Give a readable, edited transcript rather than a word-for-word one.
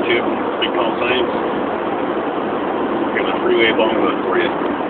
YouTube. Big Call Science. Got my Freeway Bong gun for you.